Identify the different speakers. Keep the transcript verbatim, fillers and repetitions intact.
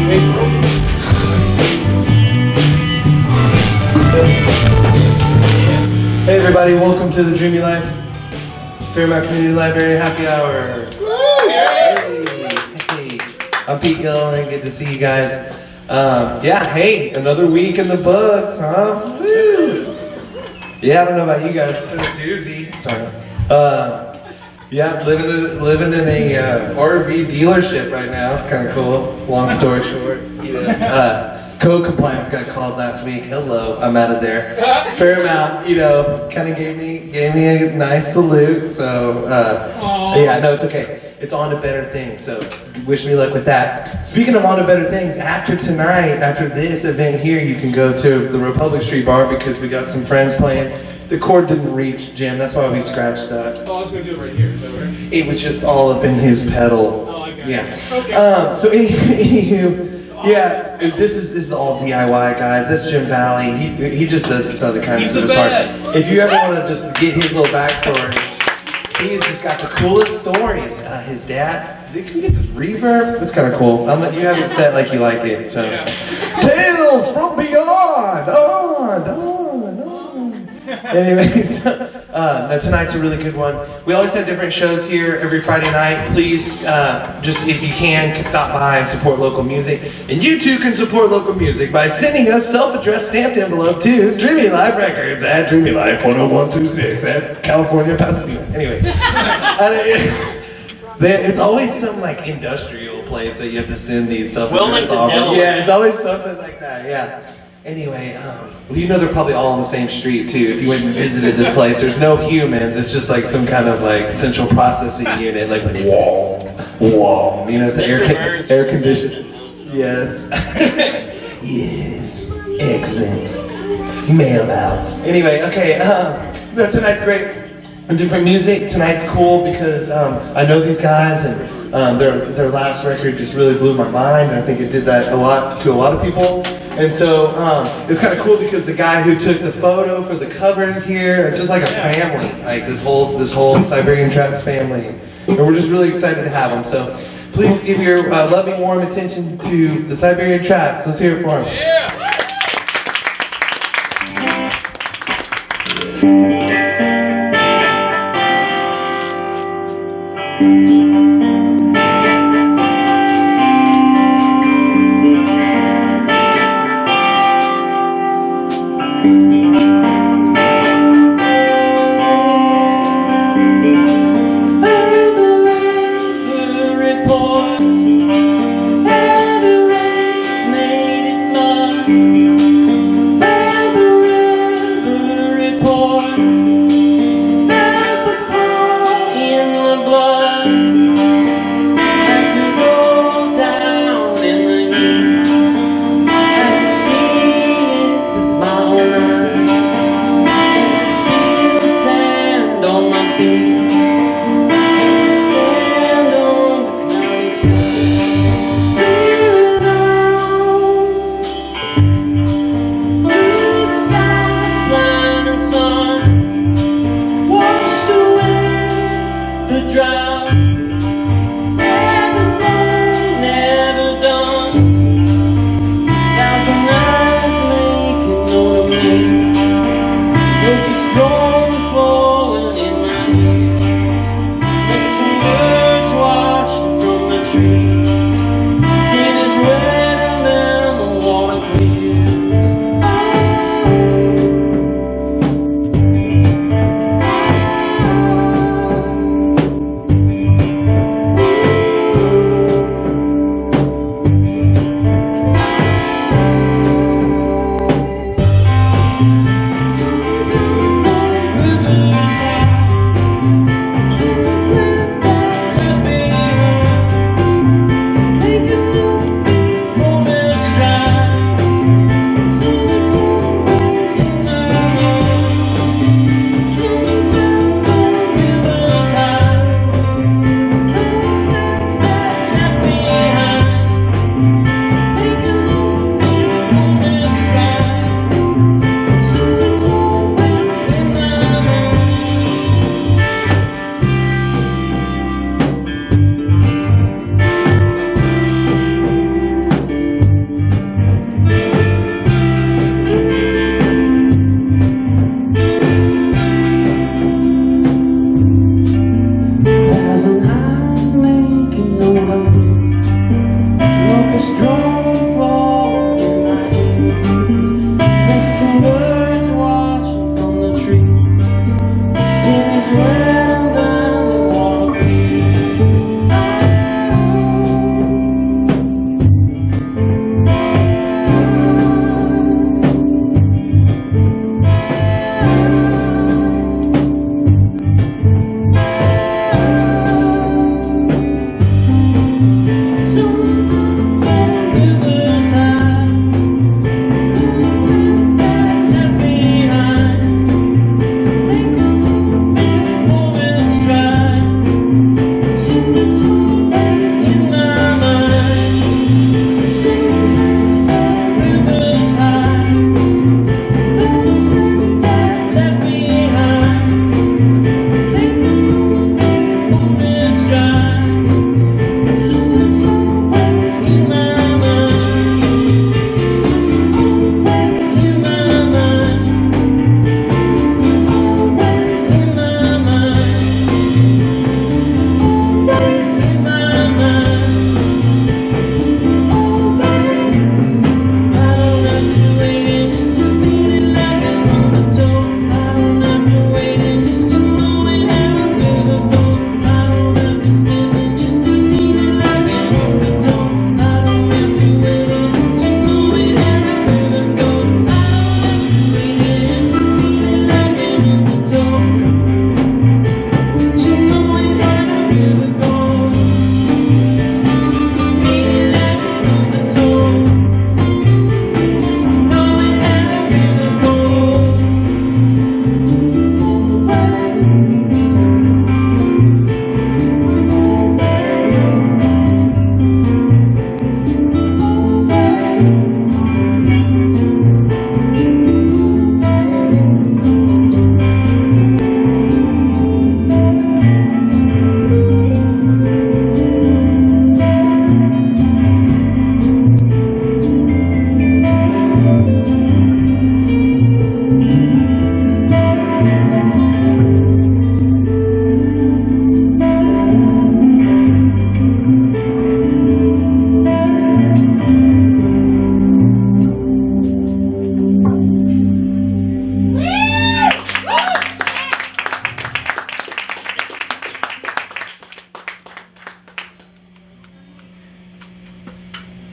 Speaker 1: Hey everybody, welcome to the Dreamy Life Fairmount Community Library Happy Hour. Hey, hey. I'm Pete Gill and good to see you guys. Um, yeah, hey, another week in the books, huh? Woo. Yeah, I don't know about you guys, it's been a doozy. Sorry. Uh, yeah, living in, living in a uh, R V dealership right now. It's kind of cool. Long story short, you know. Uh, Code compliance got called last week. Hello, I'm out of there. Fairmount, you know, kind of gave me gave me a nice salute. So uh, yeah, no, it's okay. It's on to better things. So wish me luck with that. Speaking of on to better things, after tonight, after this event here, you can go to the Republic Street Bar because we got some friends playing. The chord didn't reach, Jim. That's why we scratched that.
Speaker 2: Oh, I was gonna do it right here. Is that right?
Speaker 1: It was just all up in his pedal.
Speaker 2: Oh, I got
Speaker 1: yeah.
Speaker 2: it. Okay.
Speaker 1: Um, so any, anywho. Yeah, this is this is all D I Y, guys. That's Jim Valley. He he just does this other kind of stuff. He's the best. If you ever want to just get his little backstory, he has just got the coolest stories. Uh, his dad. Can you get this reverb? That's kind of cool. I'm, you have it set like you like it. So, yeah. Tales from beyond. On, on, on. Anyways, uh, no, tonight's a really good one. We always have different shows here every Friday night. Please, uh, just if you can, stop by and support local music. And you too can support local music by sending us self-addressed stamped envelope to Dreamy Life Records at Dreamy Life one oh one two six at California, Pasadena. Anyway, uh, it's always some like industrial place that you have to send these self-addressed offers. Yeah, it's always something like that. Yeah. Anyway, um, well, you know they're probably all on the same street too. If you went and visited this place, there's no humans. It's just like some kind of like central processing unit, like wall, wall. You know, it's air, air conditioned. Yes. Yes. Excellent. Mail outs. Anyway, okay. Um, no, tonight's great. Different music. Tonight's cool because um, I know these guys, and um, their their last record just really blew my mind. And I think it did that a lot to a lot of people. And so um, it's kind of cool because the guy who took the photo for the covers here, it's just like a family, like this whole this whole Siberian Traps family, and we're just really excited to have them. So please give your uh, loving, warm attention to the Siberian Traps. Let's hear it for them.
Speaker 2: Yeah.